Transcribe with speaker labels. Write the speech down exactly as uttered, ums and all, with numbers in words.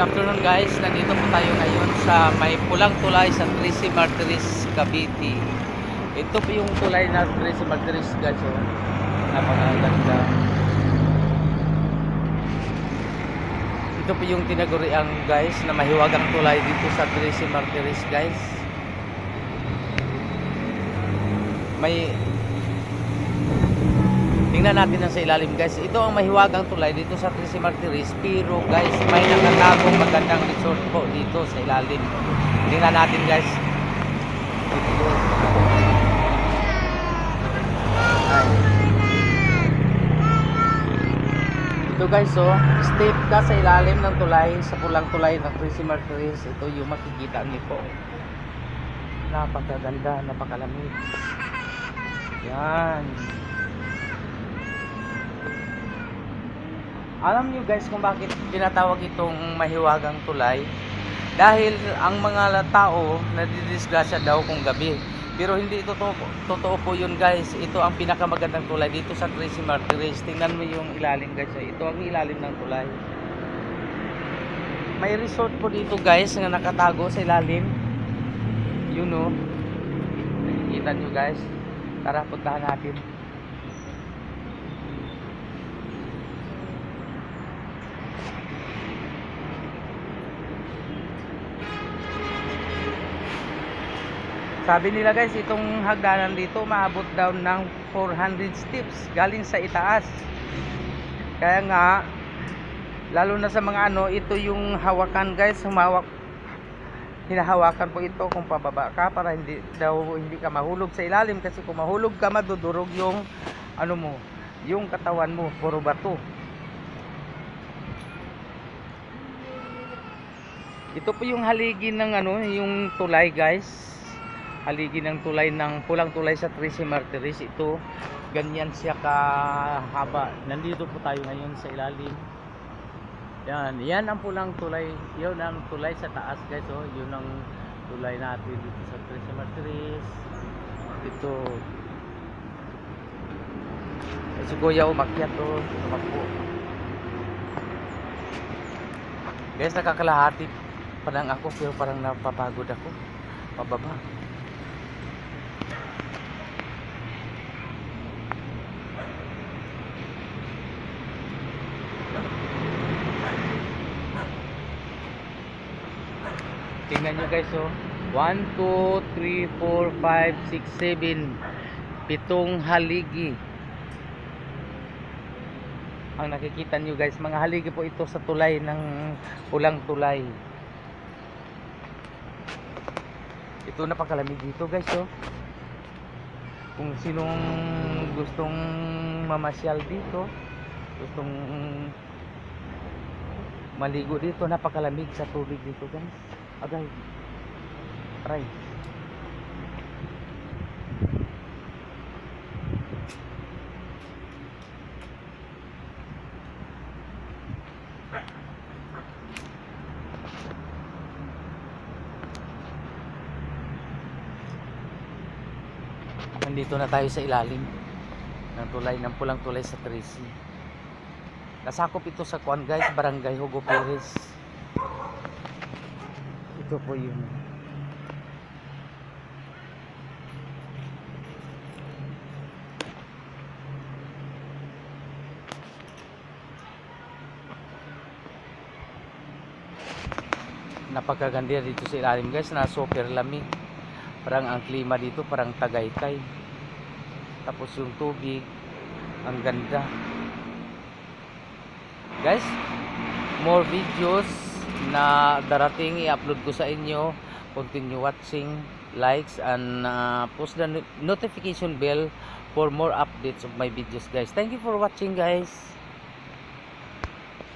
Speaker 1: afternoon guys, nandito po tayo ngayon sa may pulang tulay sa Tracy Martires, Cavite. Ito po yung tulay na Tracy Martires guys, oh. Napakaganda. Ito po yung tinaguriang guys na mahiwagang tulay dito sa Tracy Martires guys. May tingnan natin na sa ilalim guys. Ito ang mahiwagang tulay dito sa Tracy Martires, pero guys may nakatagong magandang resort po dito sa ilalim. Tingnan natin guys. Ito. Ay. Ito guys, oh, step ka sa ilalim ng tulay, sa pulang tulay ng Tracy Martires. Ito yung makikita niyo po. Napakaganda, napakalamig. Yan. Alam niyo guys kung bakit tinatawag itong mahiwagang tulay? Dahil ang mga tao nadidisgrasya daw kung gabi. Pero hindi ito to, totoo po yun guys. Ito ang pinakamagandang tulay dito sa Tracy Martires. Tingnan mo yung ilalim guys. Ito ang ilalim ng tulay. May resort po dito guys na nakatago sa ilalim. Yun o. Nakikita nyo guys. Tara puntahan natin. Sabi nila guys, itong hagdanan dito maabot daw ng four hundred steps galing sa itaas. Kaya nga, lalo na sa mga ano, ito yung hawakan guys, humawak. Hinahawakan po ito kung pababa ka para hindi daw hindi ka mahulog sa ilalim, kasi kung mahulog ka madudurog yung ano mo, yung katawan mo, puro bato. Ito po yung haligi ng ano, yung tulay guys. Haligi ng tulay ng pulang tulay sa Tracy Martires. Ito, ganyan siya kahaba. Nandito po tayo ngayon sa ilalim. Yan, yan ang pulang tulay. Yun ang tulay sa taas guys, oh. Yun ang tulay natin dito sa Tracy Martires. Ito. Si Kuya umakyat to, tumakbo. Guys, nakakalahati pa lang ako, pero parang napapagod ako. Pababa. Tingnan nyo guys, oh. one, two, three, four, five, six, seven. Pitong haligi ang nakikita nyo guys. Mga haligi po ito sa tulay ng pulang tulay. Ito, napakalamig dito guys, oh. Kung sinong gustong mamasyal dito, gustong maligo dito, napakalamig sa tubig dito guys. Agay, try. Nandito na tayo sa ilalim ng tulay, ng pulang tulay sa Tracy. Nasakop ito sa Kuan guys, Barangay Hugo Perez. Ito po yun. Napakaganda dito sa ilalim guys, na super lamig. Parang ang klima dito parang Tagaytay. Tapos yung tubig, ang ganda. Guys, more videos na darating i-upload ko sa inyo. Continue watching, likes, and uh, post the notification bell for more updates of my videos guys. Thank you for watching guys.